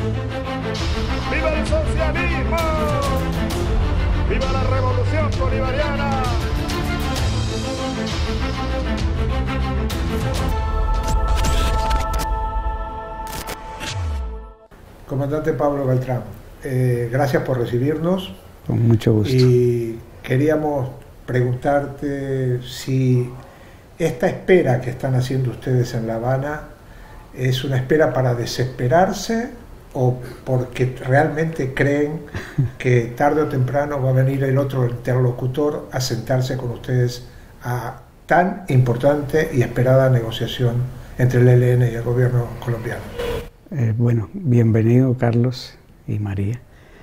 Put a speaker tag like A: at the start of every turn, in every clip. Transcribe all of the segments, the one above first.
A: ¡Viva el socialismo! ¡Viva la revolución bolivariana!
B: Comandante Pablo Beltrán, gracias por recibirnos.
C: Con mucho gusto.
B: Y queríamos preguntarte si esta espera que están haciendo ustedes en La Habana es una espera para desesperarse o porque realmente creen que tarde o temprano va a venir el otro interlocutor a sentarse con ustedes a tan importante y esperada negociación entre el ELN y el gobierno colombiano.
C: Bueno, bienvenido Carlos y María.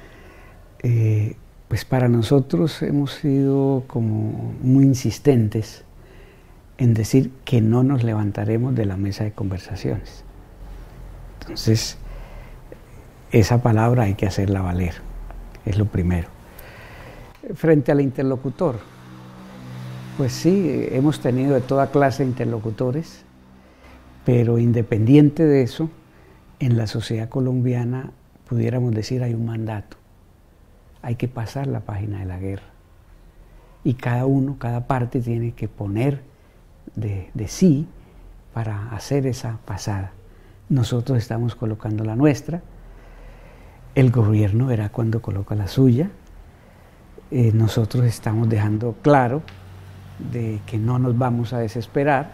C: Pues para nosotros hemos sido como muy insistentes en decir que no nos levantaremos de la mesa de conversaciones. Entonces, esa palabra hay que hacerla valer, es lo primero. Frente al interlocutor, pues sí, hemos tenido de toda clase de interlocutores, pero independiente de eso, en la sociedad colombiana, pudiéramos decir, hay un mandato. Hay que pasar la página de la guerra. Y cada parte tiene que poner de sí para hacer esa pasada. Nosotros estamos colocando la nuestra, el gobierno verá cuando coloca la suya. Nosotros estamos dejando claro de que no nos vamos a desesperar,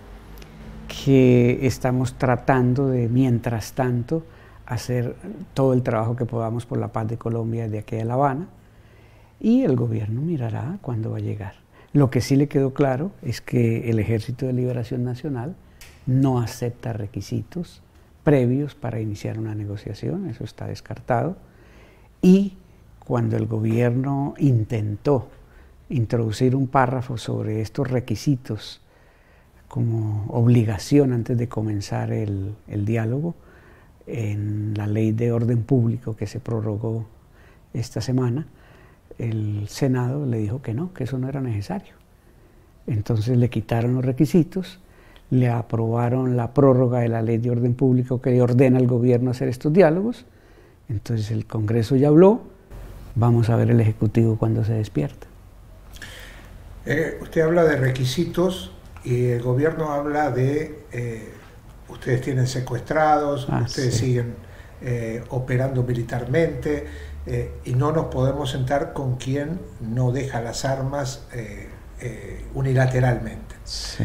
C: que estamos tratando de, mientras tanto, hacer todo el trabajo que podamos por la paz de Colombia desde aquí a La Habana, y el gobierno mirará cuándo va a llegar. Lo que sí le quedó claro es que el Ejército de Liberación Nacional no acepta requisitos previos para iniciar una negociación, eso está descartado, y cuando el gobierno intentó introducir un párrafo sobre estos requisitos como obligación antes de comenzar el diálogo, en la ley de orden público que se prorrogó esta semana, el Senado le dijo que no, que eso no era necesario. Entonces le quitaron los requisitos, le aprobaron la prórroga de la ley de orden público que ordena al gobierno hacer estos diálogos. Entonces el Congreso ya habló, vamos a ver el Ejecutivo cuando se despierta.
B: Usted habla de requisitos y el gobierno habla de ustedes tienen secuestrados, ustedes
C: sí.
B: siguen operando militarmente y no nos podemos sentar con quien no deja las armas unilateralmente.
C: Sí.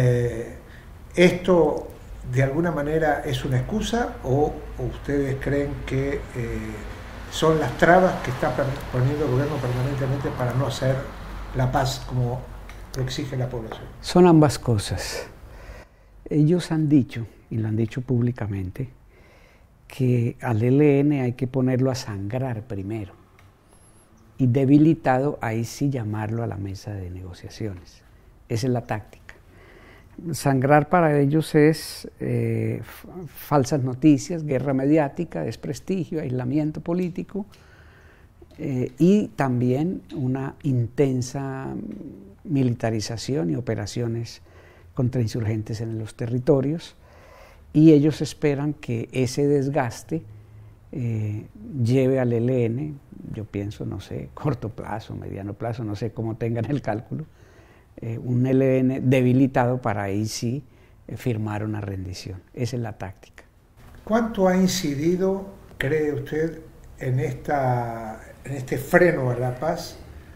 B: ¿Esto de alguna manera es una excusa o ustedes creen que son las trabas que está poniendo el gobierno permanentemente para no hacer la paz como lo exige la población?
C: Son ambas cosas. Ellos han dicho, y lo han dicho públicamente, que al ELN hay que ponerlo a sangrar primero y debilitado, ahí sí llamarlo a la mesa de negociaciones. Esa es la táctica. Sangrar para ellos es falsas noticias, guerra mediática, desprestigio, aislamiento político y también una intensa militarización y operaciones contra insurgentes en los territorios, y ellos esperan que ese desgaste lleve al ELN, yo pienso, no sé, corto plazo, mediano plazo, no sé cómo tengan el cálculo, un ELN debilitado para ahí sí firmar una rendición. Esa es la táctica.
B: ¿Cuánto ha incidido, cree usted, en este freno a la paz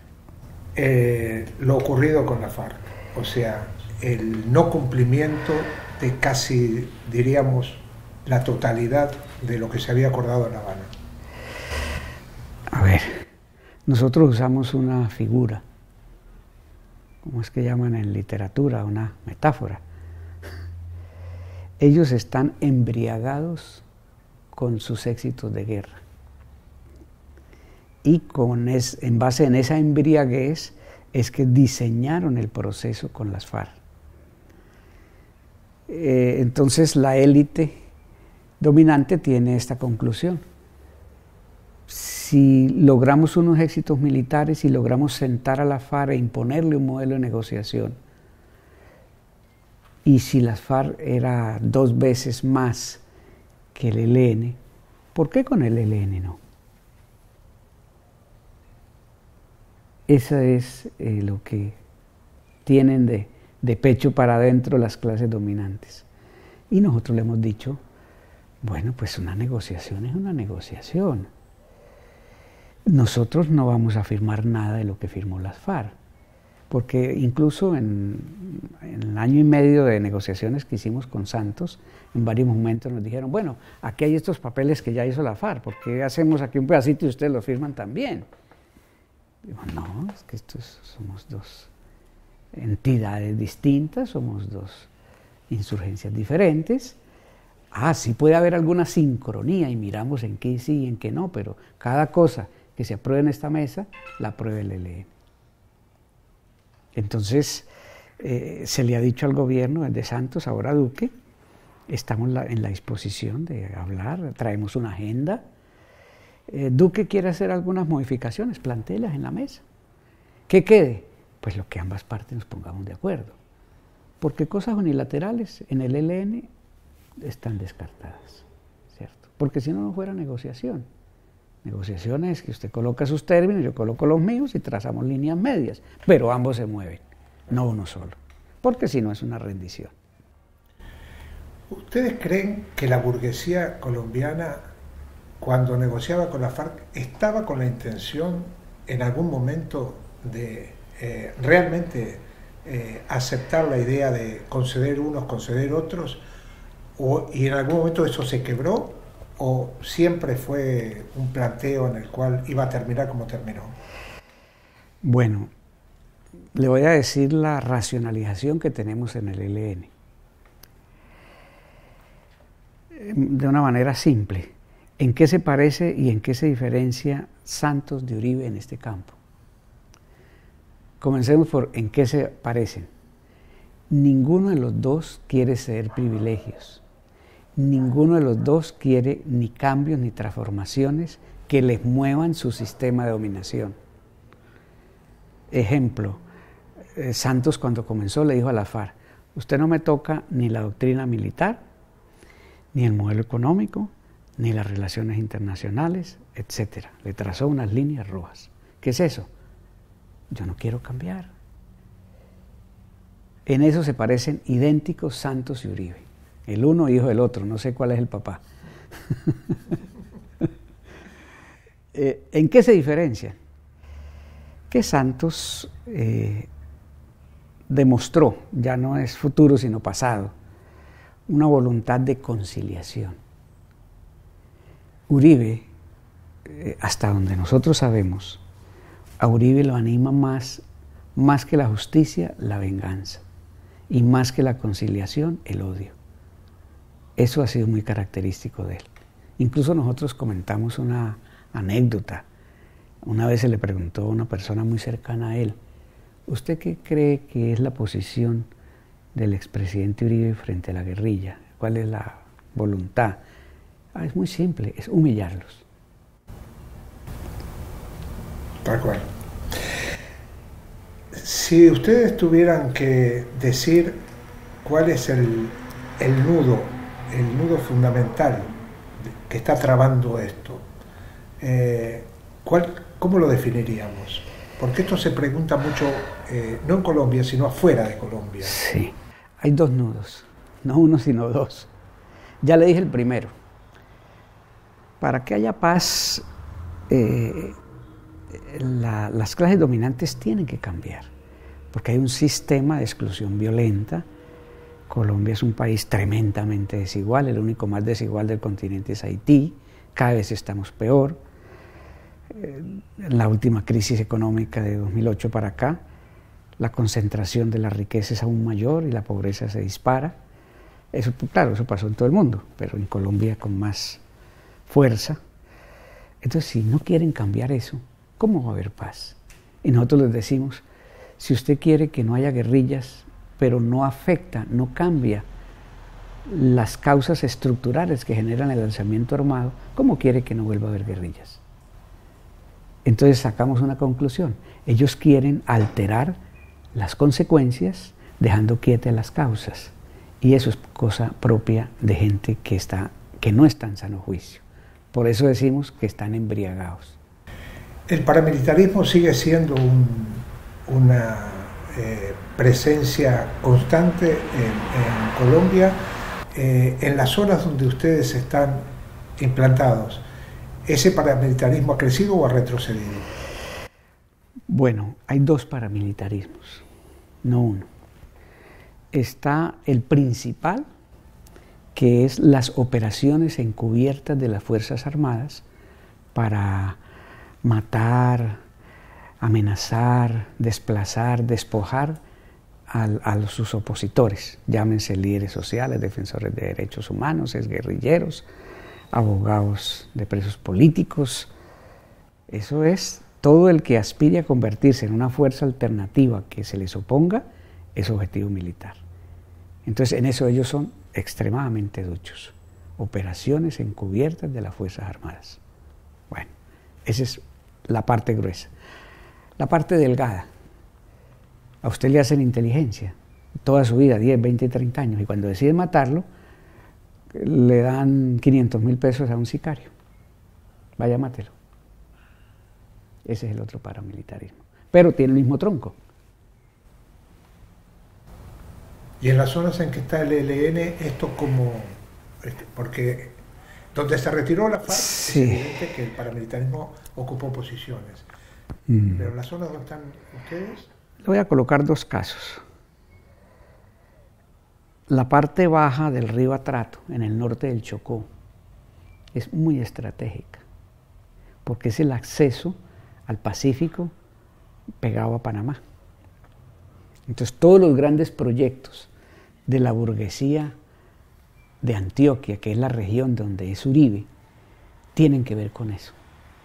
B: lo ocurrido con la FARC? O sea, el no cumplimiento de casi, diríamos, la totalidad de lo que se había acordado en La Habana.
C: A ver, nosotros usamos una figura, ¿cómo es que llaman en literatura? Una metáfora. Ellos están embriagados con sus éxitos de guerra. Y en base en esa embriaguez es que diseñaron el proceso con las FARC. Entonces la élite dominante tiene esta conclusión. Si logramos unos éxitos militares y logramos sentar a la FARC e imponerle un modelo de negociación, y si las FARC era 2 veces más que el ELN, ¿Por qué con el ELN no? Eso es lo que tienen de pecho para adentro las clases dominantes. Y nosotros le hemos dicho, bueno, pues una negociación es una negociación. Nosotros no vamos a firmar nada de lo que firmó las FARC, porque incluso en el año y medio de negociaciones que hicimos con Santos, en varios momentos nos dijeron, bueno, aquí hay estos papeles que ya hizo la FARC, ¿por qué hacemos aquí un pedacito y ustedes los firman también? Digo, no, es que somos dos entidades distintas, somos dos insurgencias diferentes. Sí puede haber alguna sincronía y miramos en qué sí y en qué no, pero cada cosa que se apruebe en esta mesa, la apruebe el ELN. Entonces, se le ha dicho al gobierno, desde Santos, ahora Duque, estamos en la disposición de hablar, traemos una agenda. Duque quiere hacer algunas modificaciones, plantéelas en la mesa. ¿Qué quede? Pues lo que ambas partes nos pongamos de acuerdo. Porque cosas unilaterales en el ELN están descartadas, ¿cierto? Porque si no, no fuera negociación. Negociación es que usted coloca sus términos, yo coloco los míos y trazamos líneas medias, pero ambos se mueven, no uno solo, porque si no es una rendición.
B: ¿Ustedes creen que la burguesía colombiana, cuando negociaba con la FARC, estaba con la intención en algún momento de realmente aceptar la idea de conceder unos, conceder otros, y en algún momento eso se quebró, o siempre fue un planteo en el cual iba a terminar como terminó?
C: Bueno, le voy a decir la racionalización que tenemos en el ELN. De una manera simple, ¿en qué se parece y en qué se diferencia Santos de Uribe en este campo? Comencemos por en qué se parecen. Ninguno de los dos quiere ceder privilegios. Ninguno de los dos quiere ni cambios ni transformaciones que les muevan su sistema de dominación. Ejemplo, Santos cuando comenzó le dijo a la FARC, usted no me toca ni la doctrina militar, ni el modelo económico, ni las relaciones internacionales, etc. Le trazó unas líneas rojas. ¿Qué es eso? Yo no quiero cambiar. En eso se parecen idénticos Santos y Uribe. El uno hijo del otro, no sé cuál es el papá. ¿En qué se diferencian? Que Santos demostró, ya no es futuro sino pasado, una voluntad de conciliación. Uribe, hasta donde nosotros sabemos, a Uribe lo anima más que la justicia, la venganza, y más que la conciliación, el odio. Eso ha sido muy característico de él. Incluso nosotros comentamos una anécdota. Una vez se le preguntó a una persona muy cercana a él, ¿usted qué cree que es la posición del expresidente Uribe frente a la guerrilla? ¿Cuál es la voluntad? Es muy simple, es humillarlos.
B: Tal cual. Si ustedes tuvieran que decir cuál es el nudo fundamental que está trabando esto, ¿cómo lo definiríamos? Porque esto se pregunta mucho, no en Colombia, sino afuera de Colombia.
C: Sí, hay dos nudos, no uno sino dos. Ya le dije el primero. Para que haya paz, las clases dominantes tienen que cambiar, porque hay un sistema de exclusión violenta. Colombia es un país tremendamente desigual, el único más desigual del continente es Haití, cada vez estamos peor. En la última crisis económica de 2008 para acá, la concentración de la riqueza es aún mayor y la pobreza se dispara. Eso, claro, eso pasó en todo el mundo, pero en Colombia con más fuerza. Entonces, si no quieren cambiar eso, ¿cómo va a haber paz? Y nosotros les decimos, si usted quiere que no haya guerrillas, pero no afecta, no cambia las causas estructurales que generan el alzamiento armado, ¿cómo quiere que no vuelva a haber guerrillas? Entonces sacamos una conclusión. Ellos quieren alterar las consecuencias dejando quietas las causas. Y eso es cosa propia de gente que no está en sano juicio. Por eso decimos que están embriagados.
B: El paramilitarismo sigue siendo una presencia constante en Colombia. En las zonas donde ustedes están implantados, ¿ese paramilitarismo ha crecido o ha retrocedido?
C: Bueno, hay dos paramilitarismos, no uno. Está el principal, que es las operaciones encubiertas de las Fuerzas Armadas para matar, amenazar, desplazar, despojar a sus opositores, llámense líderes sociales, defensores de derechos humanos, exguerrilleros, abogados de presos políticos. Eso es, todo el que aspire a convertirse en una fuerza alternativa que se les oponga, es objetivo militar. Entonces, en eso ellos son extremadamente duchos. Operaciones encubiertas de las Fuerzas Armadas. Bueno, esa es la parte gruesa. La parte delgada. A usted le hacen inteligencia toda su vida, 10, 20, 30 años, y cuando deciden matarlo, le dan 500.000 pesos a un sicario. Vaya, mátelo. Ese es el otro paramilitarismo. Pero tiene el mismo tronco.
B: Y en las zonas en que está el ELN, esto como... porque donde se retiró la FARC,
C: sí,
B: es evidente que el paramilitarismo ocupó posiciones. Pero en las zonas donde están ustedes...
C: Le voy a colocar dos casos. La parte baja del río Atrato, en el norte del Chocó, es muy estratégica, porque es el acceso al Pacífico pegado a Panamá. Entonces, todos los grandes proyectos de la burguesía de Antioquia, que es la región donde es Uribe, tienen que ver con eso.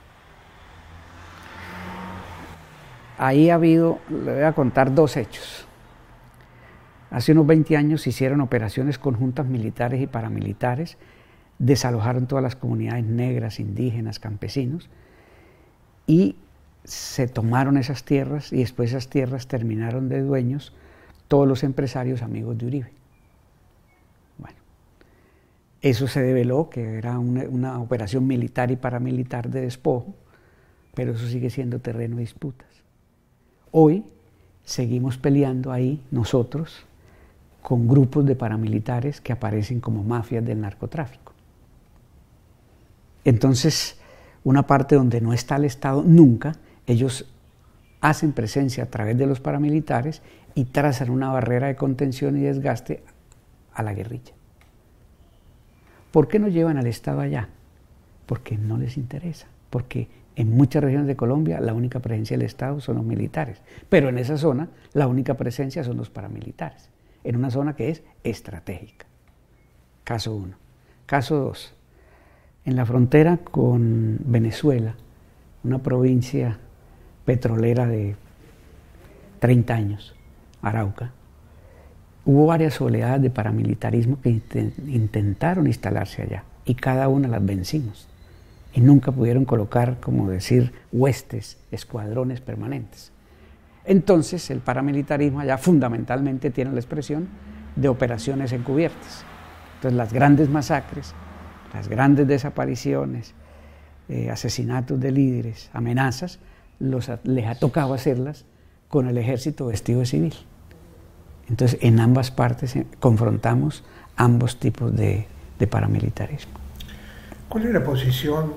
C: Ahí ha habido, le voy a contar dos hechos. Hace unos 20 años se hicieron operaciones conjuntas militares y paramilitares, desalojaron todas las comunidades negras, indígenas, campesinos, y se tomaron esas tierras, y después esas tierras terminaron de dueños todos los empresarios amigos de Uribe. Bueno, eso se develó que era una operación militar y paramilitar de despojo, pero eso sigue siendo terreno de disputas. Hoy seguimos peleando ahí nosotros con grupos de paramilitares que aparecen como mafias del narcotráfico. Entonces, una parte donde no está el Estado nunca, ellos hacen presencia a través de los paramilitares y trazan una barrera de contención y desgaste a la guerrilla. ¿Por qué no llevan al Estado allá? Porque no les interesa, porque en muchas regiones de Colombia la única presencia del Estado son los militares, pero en esa zona la única presencia son los paramilitares, en una zona que es estratégica. Caso 1. Caso 2. En la frontera con Venezuela, una provincia petrolera de 30 años, Arauca, hubo varias oleadas de paramilitarismo que intentaron instalarse allá y cada una las vencimos. Y nunca pudieron colocar, como decir, huestes, escuadrones permanentes. Entonces, el paramilitarismo allá fundamentalmente tiene la expresión de operaciones encubiertas. Entonces, las grandes masacres, las grandes desapariciones, asesinatos de líderes, amenazas, les ha tocado hacerlas con el ejército vestido de civil. Entonces, en ambas partes confrontamos ambos tipos de paramilitarismo.
B: ¿Cuál es la posición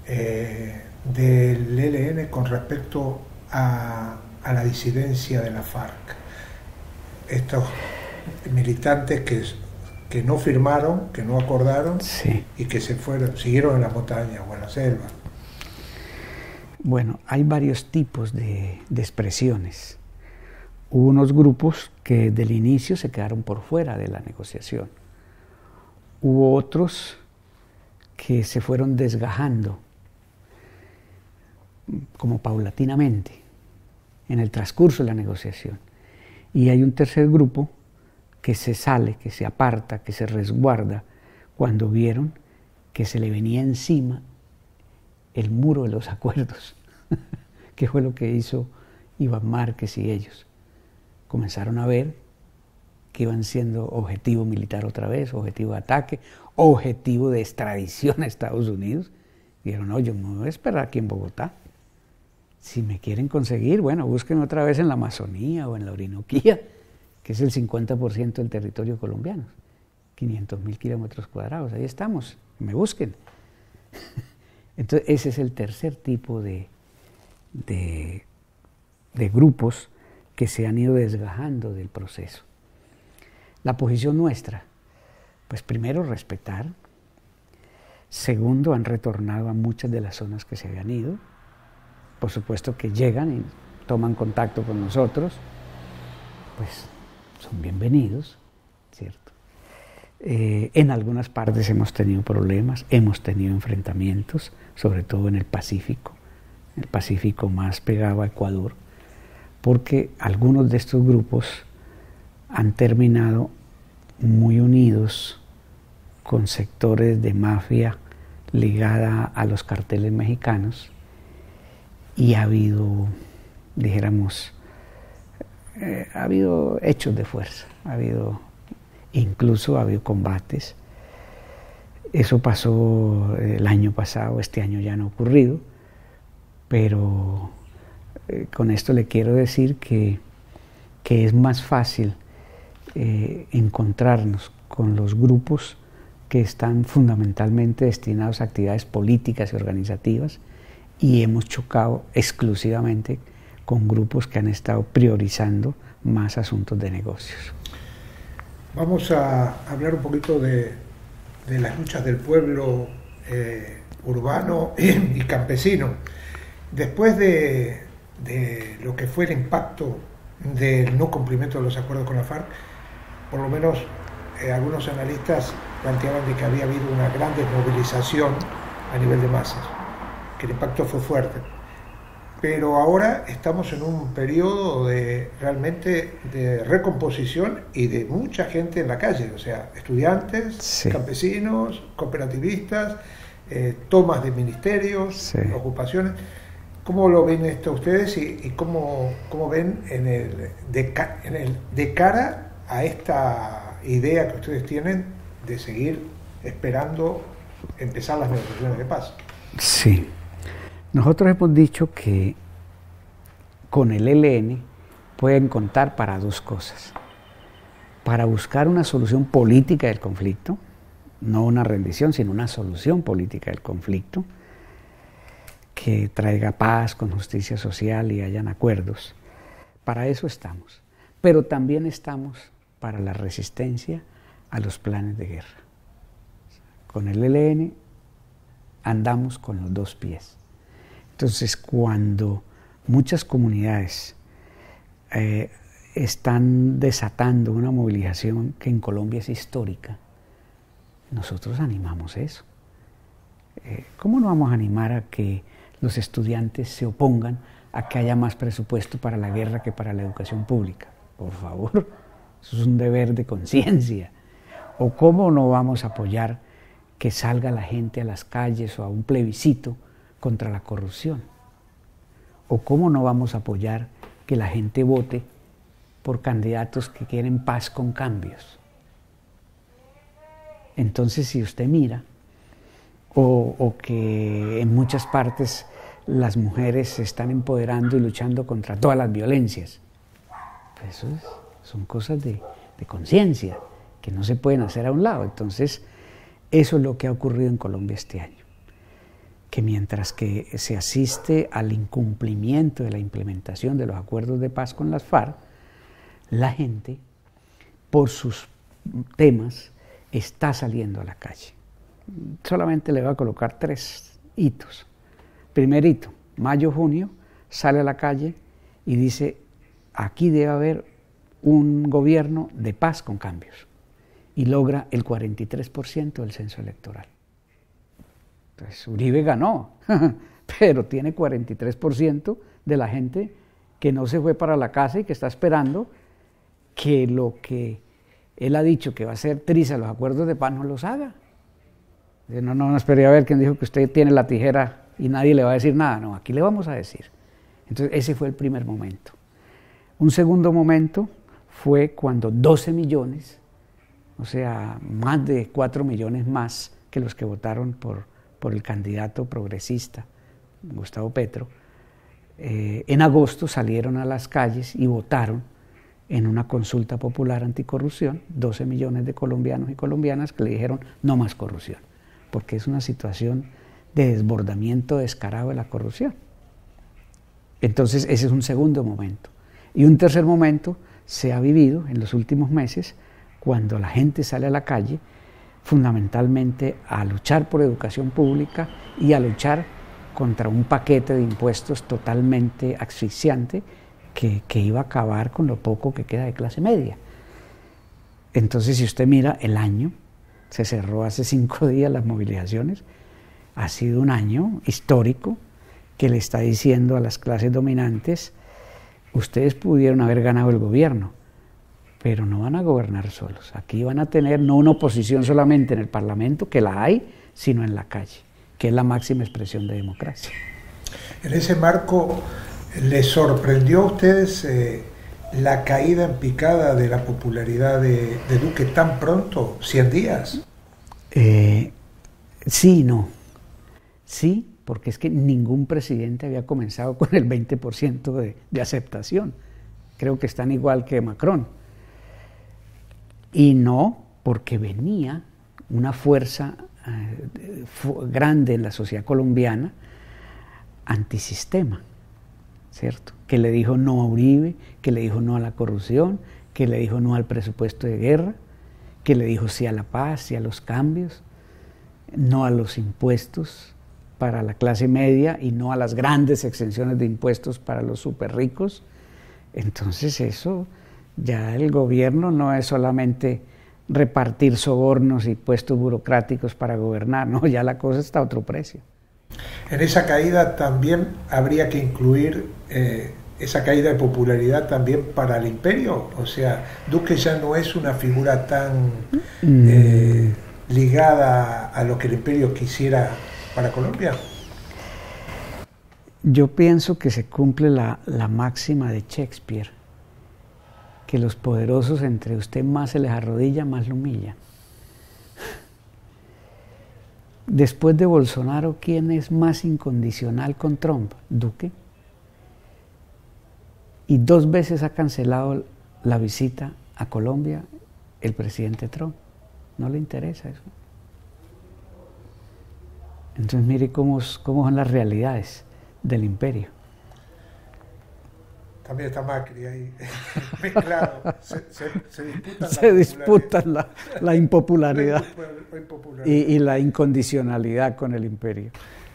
B: del ELN con respecto a la disidencia de la FARC? Estos militantes que no firmaron, que no acordaron, sí, y que se fueron, siguieron en las montañas o en la selva.
C: Bueno, hay varios tipos de expresiones. Hubo unos grupos que desde el inicio se quedaron por fuera de la negociación. Hubo otros que se fueron desgajando como paulatinamente en el transcurso de la negociación. Y hay un tercer grupo que se sale, que se aparta, que se resguarda cuando vieron que se le venía encima el muro de los acuerdos, que fue lo que hizo Iván Márquez y ellos. Comenzaron a ver que iban siendo objetivo militar otra vez, objetivo de ataque, objetivo de extradición a Estados Unidos, Dijeron, no, yo me voy a esperar aquí en Bogotá. Si me quieren conseguir, bueno, busquen otra vez en la Amazonía o en la Orinoquía, que es el 50% del territorio colombiano, 500.000 kilómetros cuadrados, ahí estamos, me busquen. Entonces, ese es el tercer tipo de grupos que se han ido desgajando del proceso. La posición nuestra, pues primero respetar, segundo han retornado a muchas de las zonas que se habían ido, por supuesto que llegan y toman contacto con nosotros, pues son bienvenidos, ¿cierto? En algunas partes hemos tenido problemas, hemos tenido enfrentamientos, sobre todo en el Pacífico más pegado a Ecuador, porque algunos de estos grupos han terminado muy unidos con sectores de mafia ligada a los carteles mexicanos y ha habido, dijéramos, ha habido hechos de fuerza, incluso ha habido combates. Eso pasó el año pasado, este año ya no ha ocurrido, pero con esto le quiero decir que es más fácil encontrarnos con los grupos que están fundamentalmente destinados a actividades políticas y organizativas, y hemos chocado exclusivamente con grupos que han estado priorizando más asuntos de negocios.
B: Vamos a hablar un poquito de las luchas del pueblo urbano y campesino. Después de lo que fue el impacto del no cumplimiento de los acuerdos con la FARC, por lo menos algunos analistas planteaban de que había habido una gran desmovilización a nivel de masas, que el impacto fue fuerte. Pero ahora estamos en un periodo realmente de recomposición y de mucha gente en la calle, o sea, estudiantes, sí, campesinos, cooperativistas, tomas de ministerios, sí, ocupaciones. ¿Cómo lo ven esto ustedes y cómo ven de cara a esta idea que ustedes tienen de seguir esperando empezar las negociaciones de paz?
C: Sí. Nosotros hemos dicho que con el ELN pueden contar para dos cosas: para buscar una solución política del conflicto, no una rendición, sino una solución política del conflicto, que traiga paz con justicia social y hayan acuerdos. Para eso estamos. Pero también estamos para la resistencia a los planes de guerra. Con el ELN andamos con los dos pies. Entonces, cuando muchas comunidades están desatando una movilización que en Colombia es histórica, nosotros animamos eso. ¿Cómo no vamos a animar a que los estudiantes se opongan a que haya más presupuesto para la guerra que para la educación pública? Por favor, eso es un deber de conciencia. ¿O cómo no vamos a apoyar que salga la gente a las calles o a un plebiscito contra la corrupción? ¿O cómo no vamos a apoyar que la gente vote por candidatos que quieren paz con cambios? Entonces, si usted mira, o que en muchas partes las mujeres se están empoderando y luchando contra todas las violencias, pues eso son cosas de conciencia que no se pueden hacer a un lado. Entonces, eso es lo que ha ocurrido en Colombia este año, que mientras que se asiste al incumplimiento de la implementación de los acuerdos de paz con las FARC, la gente, por sus temas, está saliendo a la calle. Solamente le voy a colocar 3 hitos. Primer hito, mayo-junio, sale a la calle y dice: aquí debe haber un gobierno de paz con cambios, y logra el 43% del censo electoral. Entonces Uribe ganó, pero tiene 43% de la gente que no se fue para la casa y que está esperando que lo que él ha dicho que va a ser triza los acuerdos de paz no los haga. No esperé a ver quién dijo que usted tiene la tijera y nadie le va a decir nada. No, aquí le vamos a decir. Entonces ese fue el primer momento. Un segundo momento fue cuando 12 millones, o sea, más de 4 millones más que los que votaron por por el candidato progresista, Gustavo Petro, en agosto salieron a las calles y votaron en una consulta popular anticorrupción 12 millones de colombianos y colombianas que le dijeron no más corrupción, porque es una situación de desbordamiento descarado de la corrupción. Entonces ese es un segundo momento. Y un tercer momento se ha vivido en los últimos meses cuando la gente sale a la calle fundamentalmente a luchar por educación pública y a luchar contra un paquete de impuestos totalmente asfixiante que iba a acabar con lo poco que queda de clase media. Entonces, si usted mira el año, se cerró hace 5 días las movilizaciones, ha sido un año histórico que le está diciendo a las clases dominantes, ustedes pudieron haber ganado el gobierno, pero no van a gobernar solos. Aquí van a tener no una oposición solamente en el Parlamento, que la hay, sino en la calle, que es la máxima expresión de democracia.
B: En ese marco, ¿les sorprendió a ustedes la caída en picada de la popularidad de Duque tan pronto, 100 días?
C: Sí y no. Sí, porque es que ningún presidente había comenzado con el 20% de aceptación. Creo que están igual que Macron. Y no, porque venía una fuerza grande en la sociedad colombiana antisistema, ¿cierto? Que le dijo no a Uribe, que le dijo no a la corrupción, que le dijo no al presupuesto de guerra, que le dijo sí a la paz, sí a los cambios, no a los impuestos para la clase media y no a las grandes exenciones de impuestos para los súper ricos. Entonces eso, ya el gobierno no es solamente repartir sobornos y puestos burocráticos para gobernar, no, ya la cosa está a otro precio.
B: En esa caída también habría que incluir esa caída de popularidad también para el imperio, o sea, Duque ya no es una figura tan ligada a lo que el imperio quisiera para Colombia.
C: Yo pienso que se cumple la máxima de Shakespeare, que los poderosos entre usted más se les arrodilla, más lo humilla. Después de Bolsonaro, ¿quién es más incondicional con Trump? Duque. Y 2 veces ha cancelado la visita a Colombia el presidente Trump. No le interesa eso. Entonces mire cómo son las realidades del imperio.
B: También está Macri ahí mezclado.
C: Se disputan la impopularidad y la incondicionalidad con el imperio.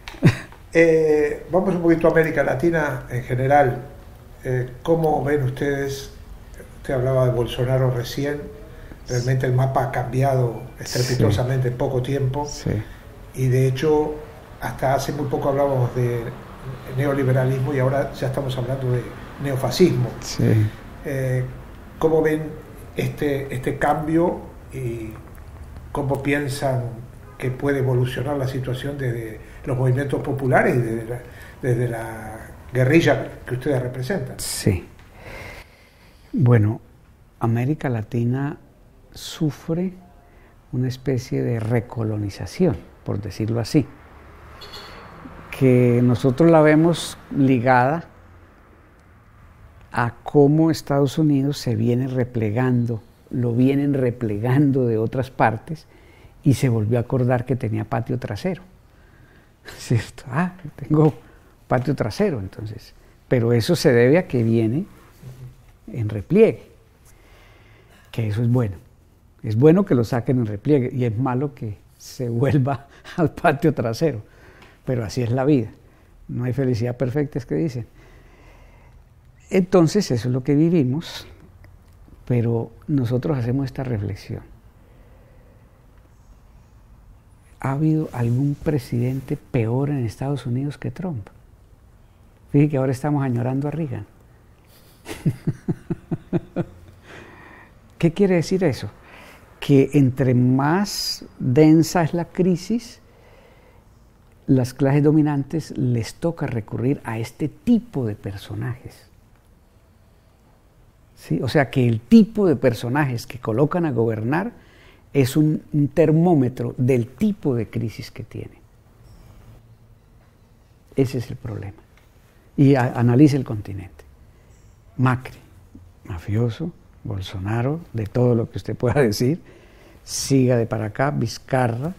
B: Vamos un poquito a América Latina en general. ¿Cómo ven ustedes? Usted hablaba de Bolsonaro recién. Realmente el mapa ha cambiado estrepitosamente en poco tiempo.
C: Sí.
B: Y de hecho, hasta hace muy poco hablábamos de neoliberalismo y ahora ya estamos hablando de neofascismo.
C: Sí.
B: ¿Cómo ven este cambio y cómo piensan que puede evolucionar la situación desde los movimientos populares y desde la guerrilla que ustedes representan?
C: Sí. Bueno, América Latina sufre una especie de recolonización, por decirlo así, que nosotros la vemos ligada a cómo Estados Unidos se viene replegando, lo vienen replegando de otras partes y se volvió a acordar que tenía patio trasero. ¿Cierto? Tengo patio trasero, entonces. Pero eso se debe a que viene en repliegue, que eso es bueno. Es bueno que lo saquen en repliegue y es malo que se vuelva al patio trasero, pero así es la vida. No hay felicidad perfecta, es que dicen. Entonces eso es lo que vivimos, pero nosotros hacemos esta reflexión. ¿Ha habido algún presidente peor en Estados Unidos que Trump? Fíjate que ahora estamos añorando a Reagan. ¿Qué quiere decir eso? Que entre más densa es la crisis, las clases dominantes les toca recurrir a este tipo de personajes. ¿Sí? O sea que el tipo de personajes que colocan a gobernar es un termómetro del tipo de crisis que tiene. Ese es el problema. Y analice el continente. Macri, mafioso, Bolsonaro, de todo lo que usted pueda decir, siga de para acá, Vizcarra,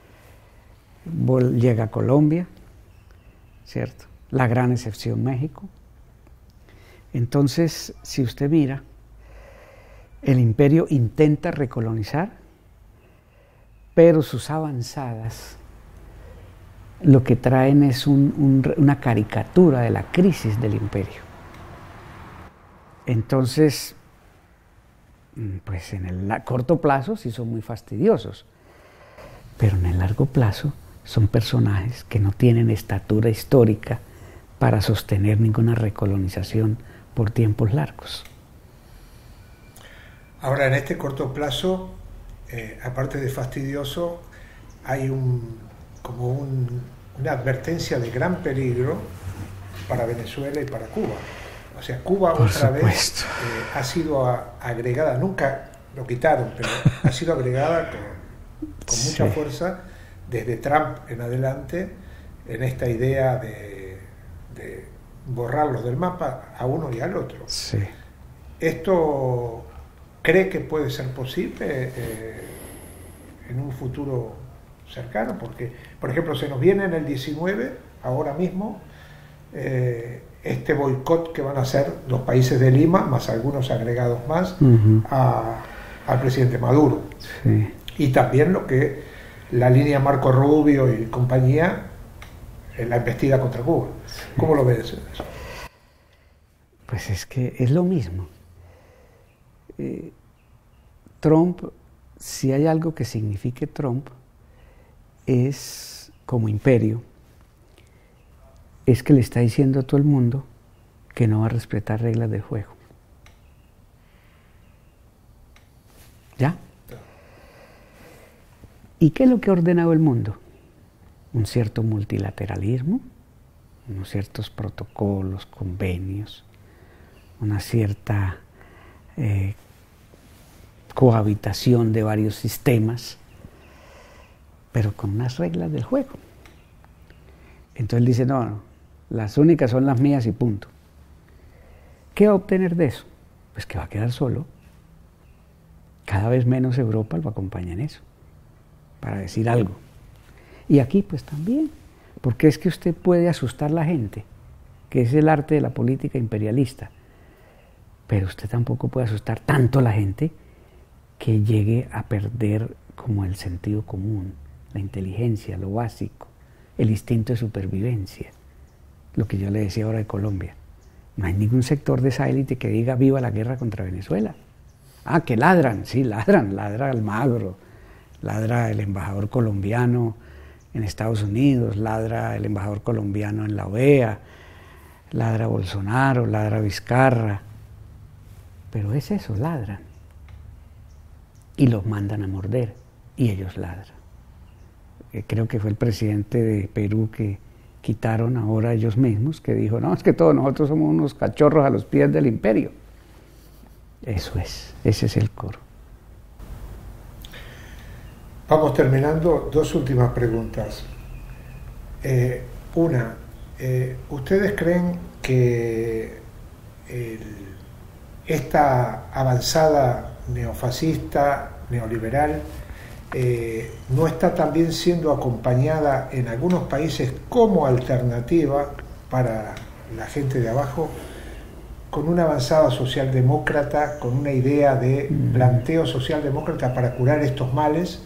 C: llega a Colombia, ¿cierto? La gran excepción México. Entonces, si usted mira, el imperio intenta recolonizar, pero sus avanzadas lo que traen es una caricatura de la crisis del imperio. Entonces, pues en el corto plazo sí son muy fastidiosos, pero en el largo plazo son personajes que no tienen estatura histórica para sostener ninguna recolonización por tiempos largos.
B: Ahora, en este corto plazo, aparte de fastidioso, hay una advertencia de gran peligro para Venezuela y para Cuba. O sea, Cuba otra vez ha sido agregada, nunca lo quitaron, pero ha sido agregada con mucha fuerza desde Trump en adelante en esta idea de borrarlos del mapa a uno y al otro.
C: Sí.
B: ¿Esto cree que puede ser posible en un futuro cercano? Porque, por ejemplo, se nos viene en el 19, ahora mismo, este boicot que van a hacer los países de Lima, más algunos agregados más, al presidente Maduro.
C: Sí.
B: Y también lo que la línea Marco Rubio y compañía, la embestida contra Cuba.
C: Sí.
B: ¿Cómo lo ves?
C: Pues es que es lo mismo. Trump, si hay algo que signifique Trump, es como imperio, es que le está diciendo a todo el mundo que no va a respetar reglas del juego. ¿Ya? ¿Y qué es lo que ha ordenado el mundo? Un cierto multilateralismo, unos ciertos protocolos, convenios, una cierta cohabitación de varios sistemas, pero con unas reglas del juego. Entonces él dice, no, las únicas son las mías y punto. ¿Qué va a obtener de eso? Pues que va a quedar solo. Cada vez menos Europa lo acompaña en eso, para decir algo. Y aquí pues también, porque es que usted puede asustar a la gente, que es el arte de la política imperialista, pero usted tampoco puede asustar tanto a la gente que llegue a perder como el sentido común, la inteligencia, lo básico, el instinto de supervivencia. Lo que yo le decía ahora de Colombia. No hay ningún sector de esa élite que diga viva la guerra contra Venezuela. Ah, que ladran, sí, ladra Almagro, ladra el embajador colombiano en Estados Unidos, ladra el embajador colombiano en la OEA, ladra Bolsonaro, ladra Vizcarra, pero es eso, ladran. Y los mandan a morder, y ellos ladran. Creo que fue el presidente de Perú que quitaron ahora ellos mismos, que dijo, no, es que todos nosotros somos unos cachorros a los pies del imperio. Eso es, ese es el coro.
B: Vamos terminando, dos últimas preguntas. Una, ¿ustedes creen que esta avanzada neofascista, neoliberal, no está también siendo acompañada en algunos países como alternativa para la gente de abajo, con una avanzada socialdemócrata, con una idea de planteo socialdemócrata para curar estos males?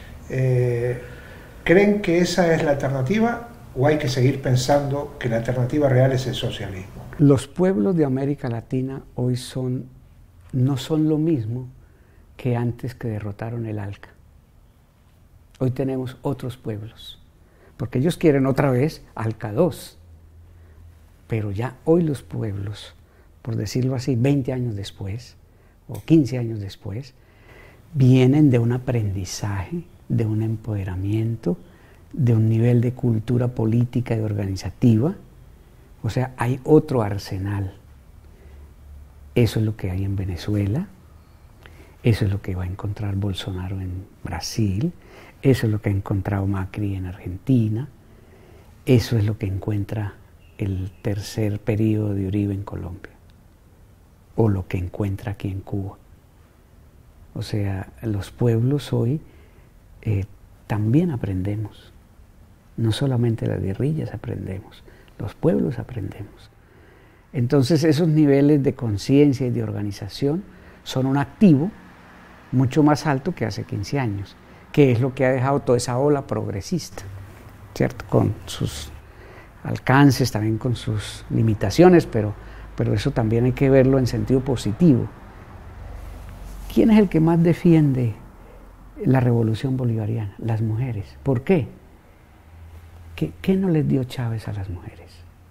B: ¿Creen que esa es la alternativa o hay que seguir pensando que la alternativa real es el socialismo?
C: Los pueblos de América Latina hoy no son lo mismo que antes que derrotaron el ALCA. Hoy tenemos otros pueblos, porque ellos quieren otra vez ALCA II, pero ya hoy los pueblos, por decirlo así, 20 años después, o 15 años después, vienen de un aprendizaje, de un empoderamiento, de un nivel de cultura política y organizativa. O sea, hay otro arsenal. Eso es lo que hay en Venezuela, eso es lo que va a encontrar Bolsonaro en Brasil, eso es lo que ha encontrado Macri en Argentina, Eso es lo que encuentra el tercer periodo de Uribe en Colombia, o lo que encuentra aquí en Cuba. O sea, los pueblos hoy también aprendemos, no solamente las guerrillas aprendemos, los pueblos aprendemos. Entonces esos niveles de conciencia y de organización son un activo mucho más alto que hace 15 años, que es lo que ha dejado toda esa ola progresista, ¿cierto? Con sus alcances, también con sus limitaciones, pero eso también hay que verlo en sentido positivo. ¿Quién es el que más defiende la revolución bolivariana? Las mujeres. ¿Por qué? ¿Qué no les dio Chávez a las mujeres?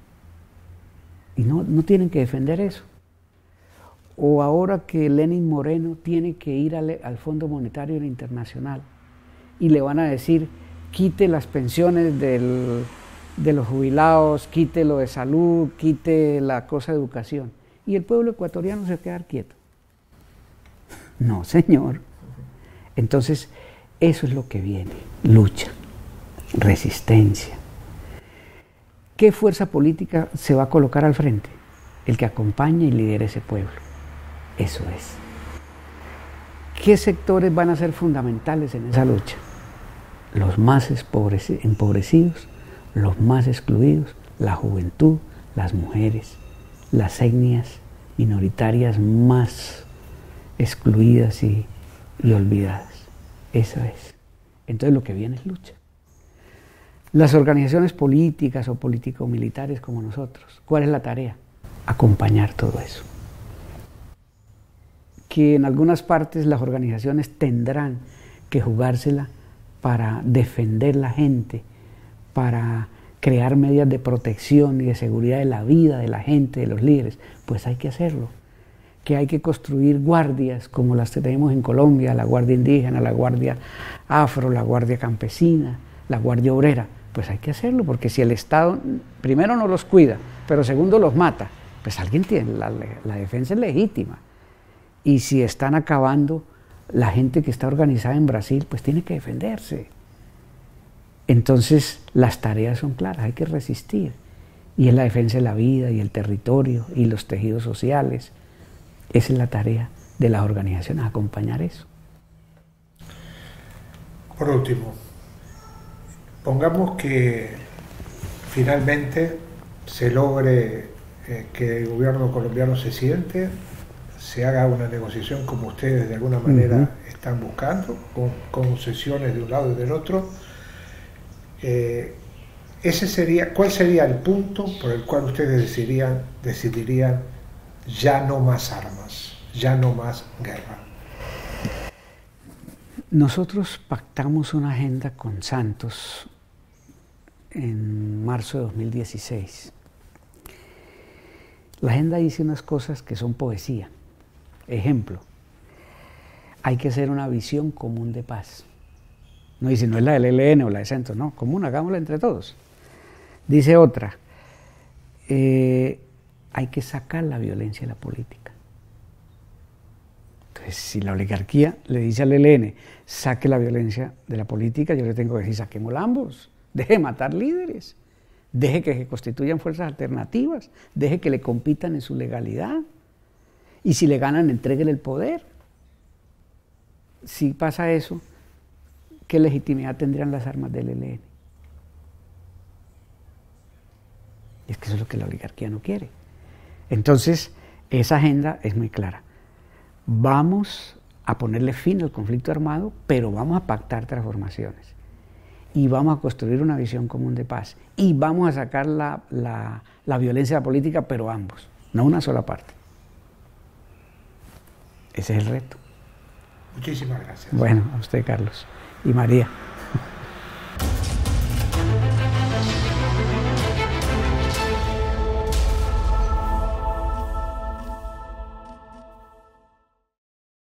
C: Y no tienen que defender eso. O ahora que Lenín Moreno tiene que ir al Fondo Monetario Internacional y le van a decir, quite las pensiones de los jubilados, quite lo de salud, quite la cosa de educación. Y el pueblo ecuatoriano se va a quedar quieto. No, señor. Entonces, eso es lo que viene. Lucha, resistencia. ¿Qué fuerza política se va a colocar al frente? El que acompañe y lidere ese pueblo. Eso es. ¿Qué sectores van a ser fundamentales en esa lucha? Los más empobrecidos, los más excluidos, la juventud, las mujeres, las etnias minoritarias más excluidas y olvidadas. Eso es. Entonces lo que viene es lucha. Las organizaciones políticas o político-militares como nosotros, ¿cuál es la tarea? Acompañar todo eso. Que en algunas partes las organizaciones tendrán que jugársela para defender la gente, para crear medidas de protección y de seguridad de la vida de la gente, de los líderes, pues hay que hacerlo. Que hay que construir guardias como las que tenemos en Colombia, la guardia indígena, la guardia afro, la guardia campesina, la guardia obrera, pues hay que hacerlo, porque si el Estado primero no los cuida, pero segundo los mata, pues alguien tiene, la defensa es legítima. Y si están acabando la gente que está organizada en Brasil, pues tiene que defenderse. Entonces las tareas son claras, hay que resistir. Y es la defensa de la vida y el territorio y los tejidos sociales. Esa es la tarea de las organizaciones, acompañar eso.
B: Por último, pongamos que finalmente se logre que el gobierno colombiano se siente, se haga una negociación como ustedes de alguna manera están buscando, con concesiones de un lado y del otro. ¿Cuál sería el punto por el cual ustedes decidirían ya no más armas, ya no más guerra?
C: Nosotros pactamos una agenda con Santos en marzo de 2016. La agenda dice unas cosas que son poesía. Ejemplo, hay que hacer una visión común de paz. No dice, no es la del ELN o la de Santos, no, común, hagámosla entre todos. Dice otra, hay que sacar la violencia de la política. Entonces, si la oligarquía le dice al ELN, saque la violencia de la política, yo le tengo que decir, saquémosla ambos, deje de matar líderes, deje que se constituyan fuerzas alternativas, deje que le compitan en su legalidad, y si le ganan, entréguele el poder. Si pasa eso, ¿qué legitimidad tendrían las armas del ELN? Es que eso es lo que la oligarquía no quiere. Entonces, esa agenda es muy clara. Vamos a ponerle fin al conflicto armado, pero vamos a pactar transformaciones. Y vamos a construir una visión común de paz. Y vamos a sacar la violencia de la política, pero ambos, no una sola parte. Ese es el reto.
B: Muchísimas gracias.
C: Bueno, a usted, Carlos. Y María.